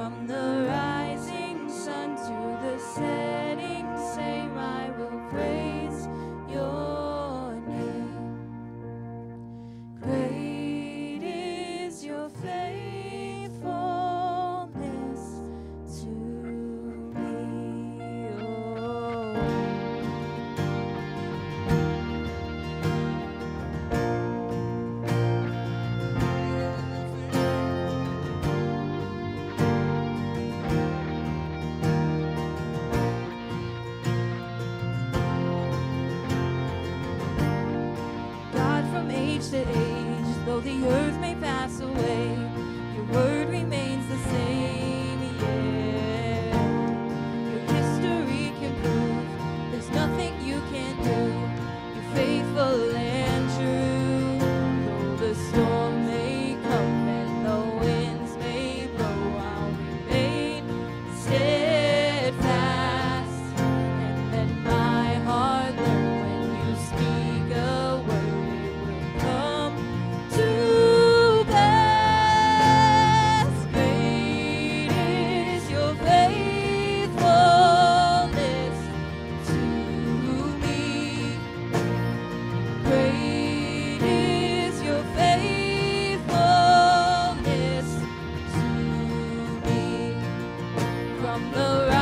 From the rising sun to the setting same, I will praise your name. Great is your faithfulness to me. God, from age to age, though the earth may pass away, your word remains the same, yeah. Your history can prove there's nothing you can't do. You're faithful and true. Though the storm may come and the winds may blow, I'll remain steadfast. And then my heart learned when you speak a word, it will come to pass. Great is your faithfulness to me. Great is your faithfulness to me. From the